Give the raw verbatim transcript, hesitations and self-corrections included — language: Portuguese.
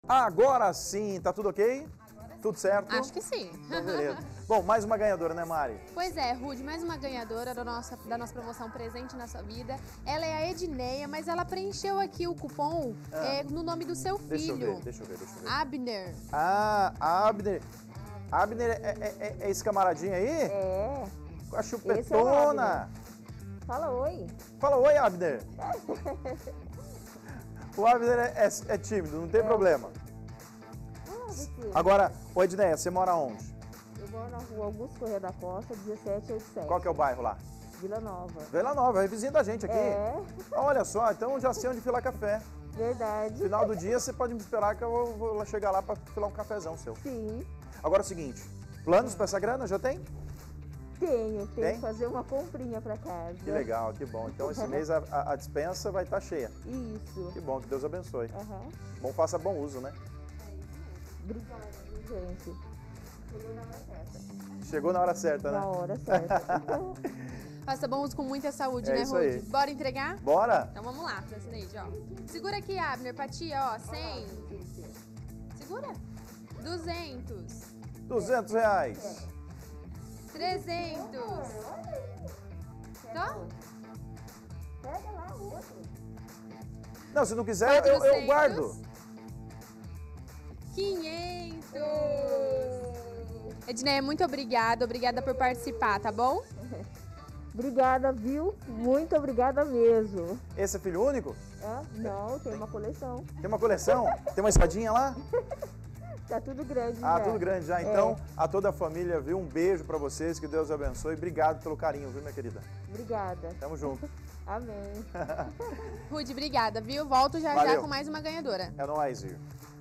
Agora sim, tá tudo ok? Tudo certo? Acho que sim. Então, beleza. Bom, mais uma ganhadora, né, Mari? Pois é, Rude, mais uma ganhadora da nossa, da nossa promoção Presente na Sua Vida. Ela é a Edneia, mas ela preencheu aqui o cupom Ah. é, no nome do seu Deixa eu filho. ver, deixa eu ver, deixa eu ver. Abner. Ah, Abner. Abner é, é- é- é esse camaradinho aí? É. Com a Esse é o chupetona. Fala oi. Fala oi, Abner. O Abner é, é- é tímido, não tem problema. Ah, Vicky. Agora, ô Edneia, você mora onde? Eu moro na rua Augusto Correia da Costa, dezessete oitenta e sete. Qual que é o bairro lá? Vila Nova. Vila Nova, é vizinho da gente aqui. É, Olha só, então já sei onde filar café. verdade. Final do dia você pode me esperar que eu vou, vou lá chegar lá pra filar um cafezão seu. Sim, Agora é o seguinte, planos pra essa grana já tem? tenho. Tenho Tem? que fazer uma comprinha pra casa. Que legal, que bom. Então esse mês a, a, a dispensa vai estar cheia. Isso. Que bom, que Deus abençoe. Aham. Bom, faça bom uso, né? Obrigada, viu, gente. Chegou na hora certa. Chegou na hora certa, Na né? hora certa. Faça bom uso com muita saúde, É né, isso Rude? aí. Bora entregar? Bora? Então vamos lá, Francineide, ó. Segura aqui, Abner, pra tia, ó, cem. Segura. duzentos. duzentos reais. trezentos. Então, Pega lá o outro. Não, se não quiser, eu, eu quatrocentos. guardo. quinhentos. Edneia, muito obrigada. Obrigada por participar, tá bom? Obrigada, viu? Muito obrigada mesmo. Esse é filho único? Hã? Não, tem uma coleção. Tem uma coleção? Tem uma espadinha lá? Tá tudo grande Ah, já. tudo grande já. Então, a toda a família, viu? Um beijo pra vocês, que Deus abençoe. Obrigado pelo carinho, viu, minha querida? Obrigada. Tamo junto. Amém. Rude, obrigada, viu? Volto já já Valeu. com mais uma ganhadora. É nóis, Ir.